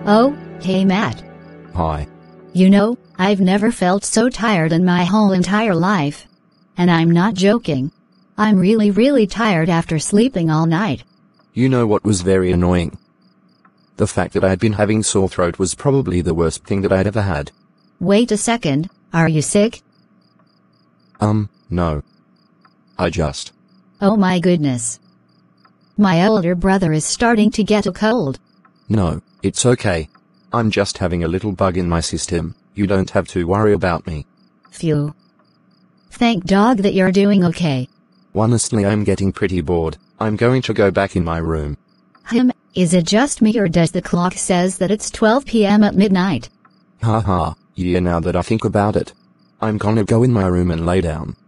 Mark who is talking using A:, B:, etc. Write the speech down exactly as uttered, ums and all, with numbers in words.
A: Oh, hey Matt.
B: Hi.
A: You know, I've never felt so tired in my whole entire life. And I'm not joking. I'm really really tired after sleeping all night.
B: You know what was very annoying? The fact that I had been having sore throat was probably the worst thing that I'd ever had.
A: Wait a second, are you sick?
B: Um, no. I just...
A: Oh my goodness. My older brother is starting to get a cold.
B: No, it's okay. I'm just having a little bug in my system. You don't have to worry about me.
A: Phew. Thank dog that you're doing okay.
B: Honestly, I'm getting pretty bored. I'm going to go back in my room.
A: Him, is it just me or does the clock says that it's twelve p m at midnight?
B: Haha, yeah, now that I think about it. I'm gonna go in my room and lay down.